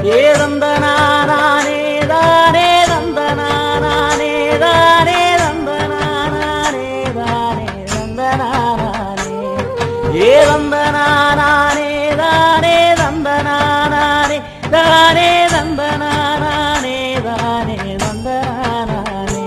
ஏ தந்தனானே தானே தந்தனானே தானே தந்தனானே தானே தந்தனானே ஏ தந்தனானே தானே தந்தனானே தானே தந்தனானே தானே தந்தனானே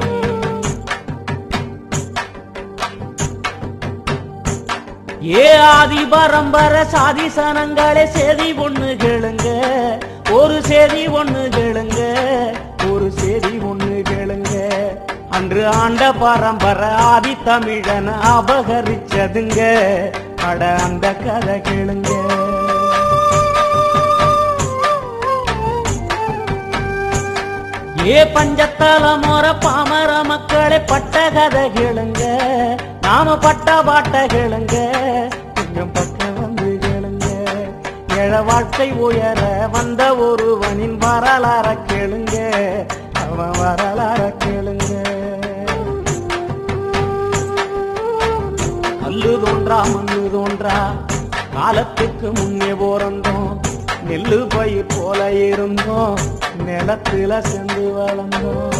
ஏ ஆதி பரம்பர சாதி சனங்களே சேதி ஒண்ணு கேளுங்க ஒரு சேதி ஒண்ணு கேளுங்க ஒரு சேதி ஒண்ணு கேளுங்க அன்று ஆண்ட பரம்பர ஆதி தமிழன் அபகரிச்சதுங்க அட அந்த கதை கேளுங்க ஏ பஞ்சத்தல மோர பாமர மக்களே பட்ட கதை கேளுங்க நாம பட்ட பாட்ட கேளுங்க கொஞ்சம் பக்கம் வந்து கேளுங்க ஏழ வாழ்க்கை உயர வந்த ஒருவனின் வரலாற கேளுங்க அவன் வரலாற கேளுங்க கல்லு தோன்றா மண்ணு தோன்றா காலத்துக்கு முன்னே போறந்தோம் நெல்லு பயிர் போல இருந்தோம் நிலத்துல சென்று வளர்ந்தோம்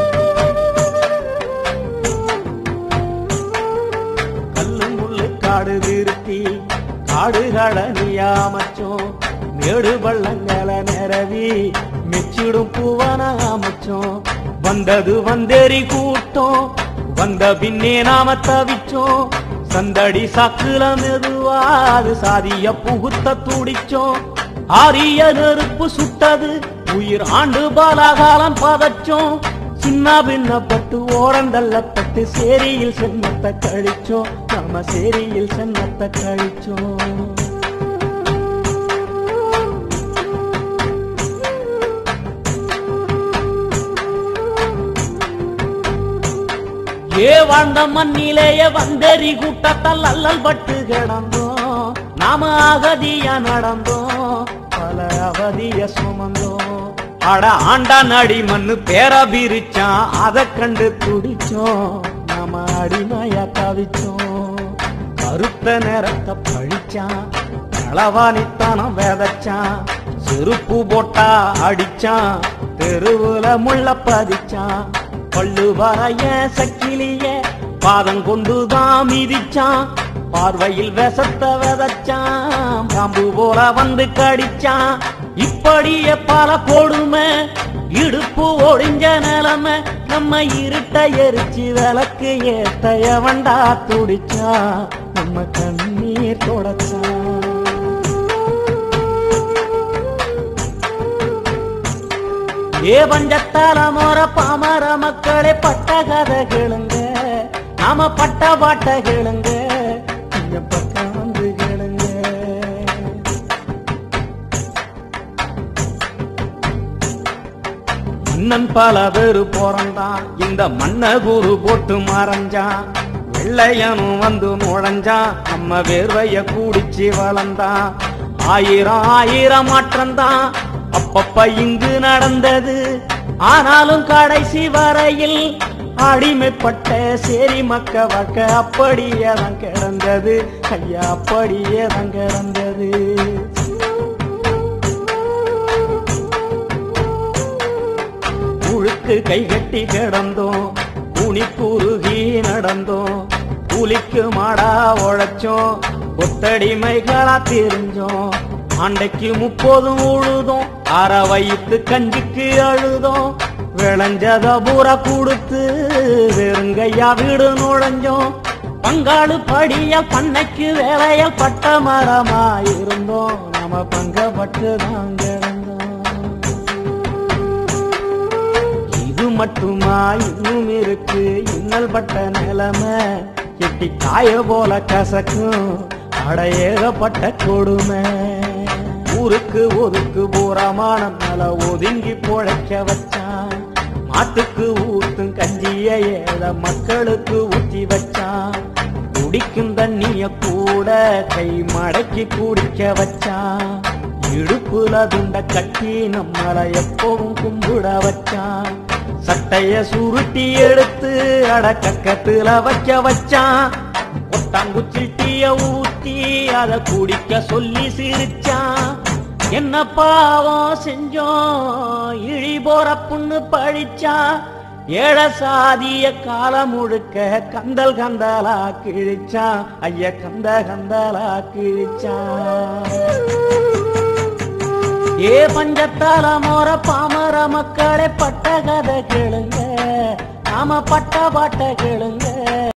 கல்லு முள்ளு காடு திருத்தி காடுகளை நியாமச்சோம் மேடு பள்ளங்களை நிறவி மெச்சிடும் பூவன அமைச்சோம் வந்தது வந்தேறி கூட்டம் வந்த பின்னே நாம தவிச்சோம் சந்தடி சாக்குல மெதுவாது சாதிய புகுத்த துடிச்சோம் ஆரிய நெருப்பு சுட்டது உயிர் ஆண்டு பாலாகாலம் பதச்சோம் சின்ன பின்னப்பட்டு ஓரந்தள்ளப்பட்டு சேரியில் சென்னத்தை கழிச்சோம் நம்ம சேரியில் சென்னத்தை கழிச்சோம் ஏ வாழ்ந்த மண்ணிலேயே வந்தேறி கூட்டத்தால் அல்லல் பட்டு கிடந்தோம் நாம அகதியா நடந்தோம் பல அவதிய சுமந்தோம் அட ஆண்டா நடி மண்ணு பேர பிரிச்சான் அதை கண்டு துடிச்சோம் நாம அடிமையா தவிச்சோம் கருத்த நேரத்தை பழிச்சான் களவாணித்தனம் வேதச்சான் செருப்பு போட்டா அடிச்சான் தெருவுல முள்ள பதிச்சான் பள்ளு வரைய சக்கிலிய பாதம் கொண்டுதான் மிதிச்சான் பார்வையில் விஷத்த விதைச்சான் பாம்பு போல வந்து கடிச்சான் இப்படியே பல கொடுமை இடுப்பு ஒடிஞ்ச நிலைமை நம்ம இருட்ட எரிச்சு விளக்கு ஏத்தைய வண்டா துடிச்சான் நம்ம கண்ணீர் தொடச்சான் ஏ பஞ்சத்தால மோர பாமர மக்களே பட்ட கதை கேளுங்க நாம பட்ட பாட்ட கேளுங்க கொஞ்சம் பக்கம் வந்து கேளுங்க மன்னன் பல பேரு போறந்தான் இந்த மன்ன குரு போட்டு மறைஞ்சான் வெள்ளையனும் வந்து நுழைஞ்சான் நம்ம வேர்வைய கூடிச்சு வளர்ந்தான் ஆயிரம் ஆயிரம் மாற்றம்தான் அப்பப்ப இங்கு நடந்தது ஆனாலும் கடைசி வரையில் அடிமைப்பட்ட சேரி மக்க வக்க அப்படியே தான் கிடந்தது ஐயா அப்படியே தான் கிடந்தது உழுக்கு கை கட்டி கிடந்தோம் கூனி குறுகி நடந்தோம் கூலிக்கு மாடா உழைச்சோம் ஒத்தடிமைகளா தெரிஞ்சோம் ஆண்டைக்கு 30 உழுதோம் அற வயிற்று கஞ்சிக்கு அழுதோம் விளைஞ்சத பூரா கொடுத்து வெறுங்கையா வீடு நுழைஞ்சோம் பங்காளு படிய பண்ணைக்கு வேலைய பட்ட மரமா இருந்தோம் நம்ம பங்கப்பட்டு தான் கிடந்தோம் இது மட்டுமா இன்னும் இருக்கு இன்னல் பட்ட நிலைமை எட்டி காய போல கசக்கும் அடையேகப்பட்ட கொடுமை ஊருக்கு ஒதுக்கு போறமான நல ஒதுங்கி பொழைக்க வச்சான் மாட்டுக்கு ஊத்தும் கஞ்சிய ஏழ மக்களுக்கு ஊற்றி வச்சான் குடிக்கும் தண்ணிய கூட கை மடக்கி குடிக்க வச்சான் இடுப்புல துண்ட கட்டி நம்மளை எப்பவும் கும்பிட வச்சான் சட்டைய சுருட்டி எடுத்து அடக்கத்துல வைக்க வச்சான் ஒட்டாங்குச்சி டீய ஊத்தி அத குடிக்க சொல்லி சிரிச்சான் என்ன பாவம் செஞ்சோம் இழி போற புண்ணு பழிச்சான் ஏழ சாதிய காலம் முழுக்க கந்தல் கந்தலா கிழிச்சான் ஐய கந்தலா கிழிச்சான் ஏ பஞ்சத்தால மோர பாமர மக்களே பட்ட கதை கேளுங்க நாம பட்ட பாட்ட கேளுங்க